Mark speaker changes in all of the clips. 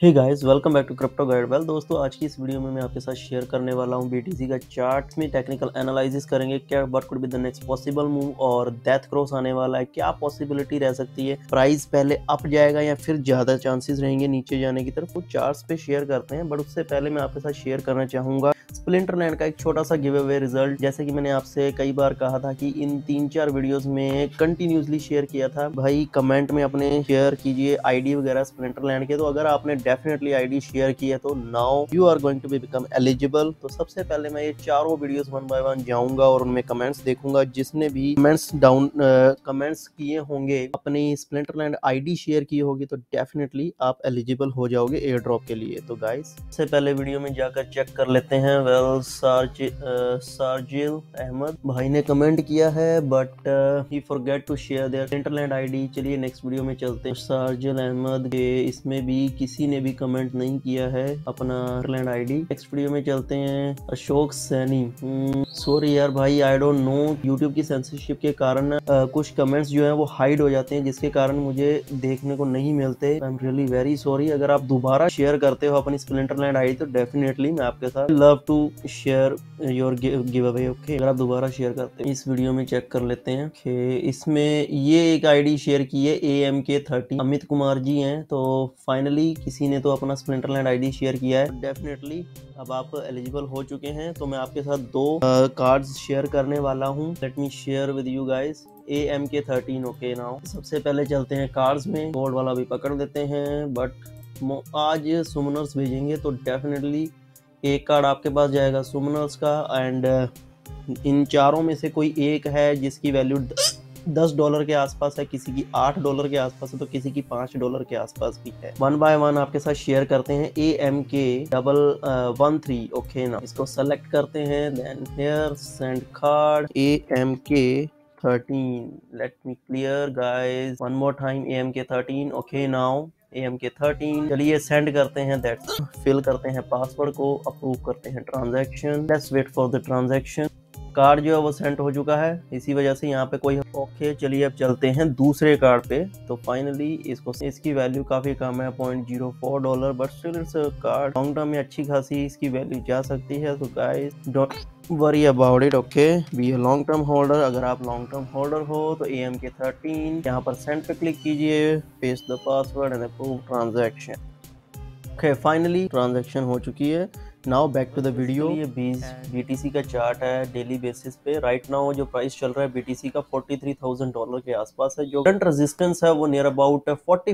Speaker 1: Hey guys, welcome back to crypto guide. Well दोस्तों, आज की इस वीडियो में मैं आपके साथ शेयर करने वाला हूं बीटीसी का चार्ट में टेक्निकल एनालिसिस करेंगे। क्या what could be the next possible move और डेथ क्रॉस आने वाला है, क्या पॉसिबिलिटी रह सकती है, प्राइस पहले अप जाएगा या फिर ज्यादा चांसेस रहेंगे नीचे जाने की तरफ। वो चार्ट्स पे शेयर करते हैं, बट उससे पहले मैं आपके साथ शेयर करना चाहूंगा स्प्लिंटरलैंड का एक छोटा सा गिव अवे रिजल्ट। जैसे कि मैंने आपसे कई बार कहा था कि इन 3-4 वीडियोस में कंटिन्यूसली शेयर किया था, भाई कमेंट में अपने शेयर कीजिए आईडी वगैरह स्प्लिंटरलैंड के। तो अगर आपने डेफिनेटली आईडी शेयर की है तो now you are going to be become eligible. तो सबसे पहले मैं ये चारों वीडियोस वन बाय वन जाऊंगा और उनमें कमेंट्स देखूंगा। जिसने भी कमेंट्स किए होंगे, अपनी स्प्लिंटरलैंड आईडी शेयर की होगी, तो डेफिनेटली आप एलिजिबल हो जाओगे एयर ड्रॉप के लिए। तो गाइस, सबसे पहले वीडियो में जाकर चेक कर लेते हैं। वेल, सार्जिल अहमद भाई ने कमेंट किया है, but he forget to share their Splinterland ID. चलिए नेक्स्ट वीडियो में चलते हैं। सार्जिल अहमद के इसमें भी किसी ने भी कमेंट नहीं किया है अपना स्प्लिंटरलैंड आईडी। नेक्स्ट वीडियो में चलते हैं। अशोक सैनी, सॉरी यार भाई, आई डोंट नो, यूट्यूब की सेंसरशिप के कारण कुछ कमेंट्स जो है वो हाइड हो जाते हैं, जिसके कारण मुझे देखने को नहीं मिलते। I am really very sorry. अगर आप दोबारा शेयर करते हो अपनी स्प्लिंटरलैंड आईडी तो डेफिनेटली मैं आपके साथ love to share your give okay, अगर आप दोबारा शेयर करते हैं। इस वीडियो में चेक कर लेते हैं कि इसमें ये एक आईडी शेयर की है AMK30, अमित कुमार जी हैं। तो फाइनली किसी ने तो अपना स्प्लिंटरलैंड आईडी शेयर किया है। डेफिनेटली अब आप एलिजिबल हो चुके हैं। तो मैं आपके साथ दो कार्ड्स शेयर करने वाला हूँ। Let me share with you guys AMK13। Okay, now सबसे पहले चलते हैं कार्ड्स में। गोल्ड वाला भी पकड़ लेते हैं, बट आज सुमनर्स भेजेंगे तो डेफिनेटली एक कार्ड आपके पास जाएगा सुमनर्स का। एंड इन चारों में से कोई एक है जिसकी वैल्यू $10 के आसपास है, किसी की $8 के आसपास है, तो किसी की $5 के आसपास भी है। वन बाय वन आपके साथ शेयर करते हैं। AMK13। ओके ना, इसको सेलेक्ट करते हैं। Then here send card AMK13। Let me clear guys one more time AMK13। Okay, now AMK13। चलिए सेंड करते हैं। दैट्स फिल करते हैं पासवर्ड को, अप्रूव करते हैं transaction. Let's wait for the transaction. Card जो है वो सेंड हो चुका है, इसी वजह से यहाँ पे कोई ओके। चलिए अब चलते हैं दूसरे कार्ड पे। तो फाइनली इसकी वैल्यू काफी कम है, $0.04, but still it's a card. Long term में अच्छी खासी इसकी वैल्यू जा सकती है। तो guys don't worry about it. Okay, be a long term holder. अगर आप लॉन्ग टर्म होल्डर हो तो AMK13 यहाँ पर सेंड पे क्लिक कीजिए, paste the password and approve transaction. Okay, finally transaction हो चुकी है। Now back to the video. ये BTC का चार्ट है डेली बेसिस पे। राइट नाउ जो प्राइस चल रहा है BTC का $43,000 के आसपास है। जो करंट रेजिस्टेंस है वो नियर अबाउट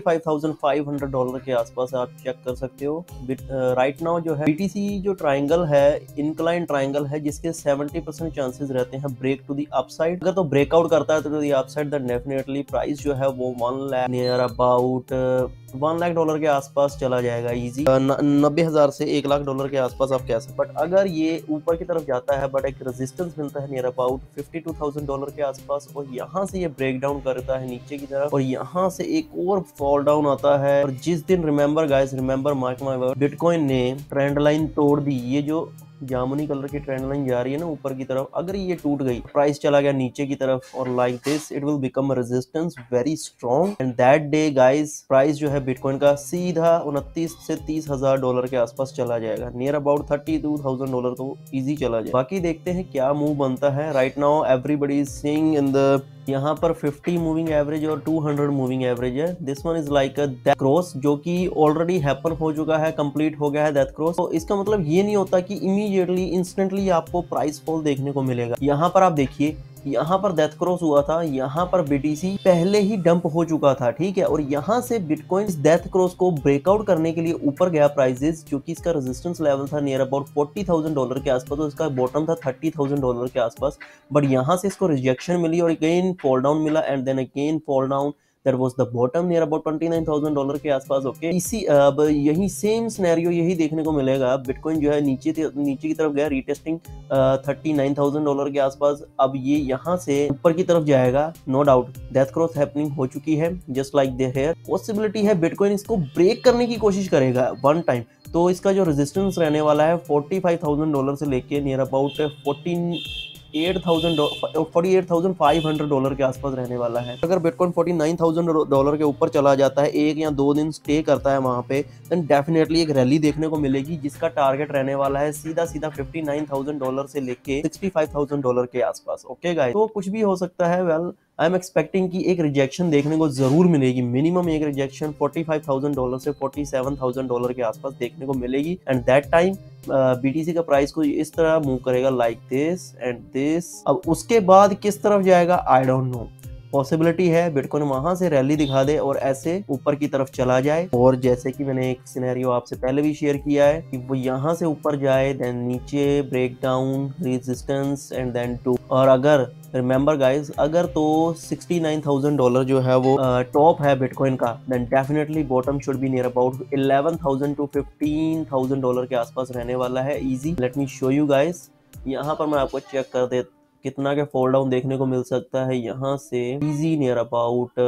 Speaker 1: $45,500 के आसपास है, आप चेक कर सकते हो। राइट नाउ जो है BTC जो ट्राइंगल है, इनक्लाइन ट्राइंगल है, जिसके 70% चांसेस रहते हैं ब्रेक टू द अपसाइड। अगर तो ब्रेकआउट करता है तो the upside, then definitely price जो है वो नियर अबाउट $1 लाख के आसपास चला जाएगा इजी। 90,000 से $1 लाख के आसपास आप कह सकते। बट अगर ये ऊपर की तरफ जाता है, बट एक रेजिस्टेंस मिलता है नियर अबाउट $52,000 के आसपास, और यहाँ से ये ब्रेक डाउन करता है नीचे की तरफ, और यहाँ से एक और फॉल डाउन आता है। और जिस दिन, remember guys, remember, mark my word, Bitcoin ने ट्रेंड लाइन तोड़ दी। ये जो जामुनी कलर की ट्रेंड लाइन जा रही है ना ऊपर की तरफ, अगर ये टूट गई, प्राइस चला गया नीचे की तरफ, और like this it will become resistance very strong. And that day guys price जो है बिटकॉइन का सीधा 29 से $30,000 के आसपास चला जाएगा। नियर अबाउट $32,000 तो इजी चला जाएगा। बाकी देखते हैं क्या मूव बनता है। Right now everybody is seeing in the, यहाँ पर 50 मूविंग एवरेज और 200 मूविंग एवरेज है। This one is like a death cross, जो कि ऑलरेडी हैपन हो चुका है, कंप्लीट हो गया है डेथ क्रॉस। तो इसका मतलब ये नहीं होता कि इमीडिएटली इंस्टेंटली आपको प्राइस फॉल देखने को मिलेगा। यहाँ पर आप देखिए, यहाँ पर डेथ क्रॉस हुआ था, यहाँ पर BTC पहले ही डंप हो चुका था, ठीक है। और यहाँ से बिटकॉइन डेथ क्रॉस को ब्रेकआउट करने के लिए ऊपर गया प्राइसेस, जो कि इसका रेजिस्टेंस लेवल था नियर अबाउट $40,000 के आसपास, तो इसका बॉटम था $30,000 के आसपास। बट यहाँ से इसको रिजेक्शन मिली और अगेन फॉल डाउन मिला, and then again fall down. That was the bottom near about $29,000 के आसपास। ओके, इसी अब यही सेम सिनेरियो यही देखने को मिलेगा। बिटकॉइन जो है नीचे की तरफ गया, रीटेस्टिंग $39,000 के आसपास। अब ये यहाँ से ऊपर की तरफ जाएगा, no doubt. Death cross happening हो चुकी है, just like there here. Possibility है बिटकॉइन इसको ब्रेक करने की कोशिश करेगा वन टाइम। तो इसका जो रेजिस्टेंस रहने वाला है $45,000 से लेके नियर अबाउट $48,500 के आसपास रहने वाला है। अगर बिटकॉइन $49,000 के ऊपर चला जाता है, 1 या 2 दिन स्टे करता है वहां पे, देन डेफिनेटली एक रैली देखने को मिलेगी जिसका टारगेट रहने वाला है सीधा सीधा $59,000 से लेके $65,000 के आसपास। ओके गाइस, तो कुछ भी हो सकता है। वेल, आई एम एक्सपेक्टिंग कि एक रिजेक्शन देखने को जरूर मिलेगी, मिनिमम एक रिजेक्शन $45,000 से $47,000 के आसपास देखने को मिलेगी। एंड दैट टाइम BTC का प्राइस को इस तरह मूव करेगा, लाइक दिस एंड दिस। अब उसके बाद किस तरफ जाएगा आई डोंट नो। पॉसिबिलिटी है बिटकॉइन वहां से रैली दिखा दे और ऐसे ऊपर की तरफ चला जाए, और जैसे कि मैंने एक सिनेरियो आपसे पहले भी शेयर किया है कि वो यहाँ से ऊपर जाए, देन नीचे break down, resistance and then to. और अगर रिमेंबर गाइस, अगर तो $69,000 जो है वो टॉप है बिटकॉइन का, then definitely bottom should be near about $11,000 to $15,000 के आसपास रहने वाला है easy. Let me show you guys, यहाँ पर मैं आपको चेक कर दे कितना के फॉल डाउन देखने को मिल सकता है। यहाँ से इजी नियर अबाउट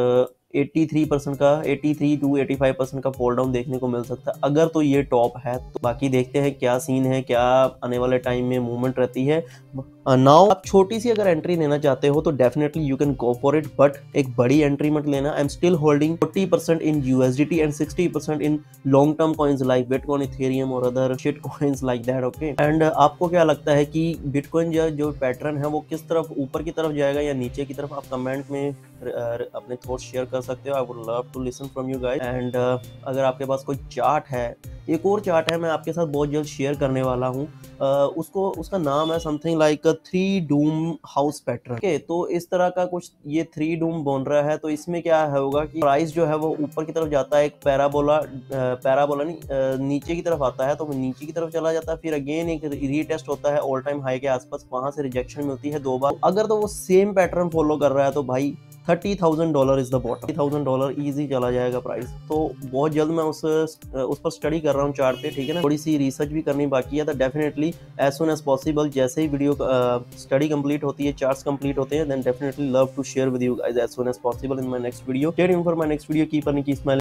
Speaker 1: 83% का, 83 to 85% का फॉल डाउन देखने को मिल सकता है अगर तो ये टॉप है। तो बाकी देखते हैं क्या सीन है, क्या आने वाले टाइम में मूवमेंट रहती है। नाउ आप छोटी सी अगर एंट्री लेना चाहते हो तो definitely you can go for it, but एक बड़ी एंट्री मत लेना। I am still holding 40% in USDT and 60% in long term coins like Bitcoin, Ethereum और other shit coins like that. Okay, and आपको क्या लगता है कि बिटकॉइन जो पैटर्न है वो किस तरफ, ऊपर की तरफ जाएगा या नीचे की तरफ? आप कमेंट में अपने थॉट्स शेयर कर सकते हो। I would love to listen from you guys. And अगर आपके पास कोई चार्ट है, एक और चार्ट है मैं आपके साथ बहुत जल्द शेयर करने वाला हूँ, उसका नाम है something like 3 doom house pattern. Okay, तो इस तरह का कुछ ये 3 डूम बन रहा है। तो इसमें क्या होगा कि प्राइस जो है वो ऊपर की तरफ जाता है, एक पैराबोला नहीं नीचे की तरफ आता है, तो नीचे की तरफ चला जाता है, फिर अगेन एक रीटेस्ट होता है ऑल टाइम हाई के आसपास, वहां से रिजेक्शन मिलती है 2 बार। अगर तो वो सेम पैटर्न फॉलो कर रहा है तो भाई $30,000 इज द बॉटम, $30,000 इजी चला जाएगा प्राइस। तो बहुत जल्द मैं उस पर स्टडी कर रहा हूँ चार्ट पे, ठीक है ना। थोड़ी सी रिसर्च भी करनी बाकी है, तो definitely as soon as possible जैसे ही वीडियो स्टडी कंप्लीट होती है, चार्ट्स कंप्लीट होते हैं, then definitely love to share with you guys as soon as possible in my next video. Stay tuned for my next video, keep earning, keep smiling.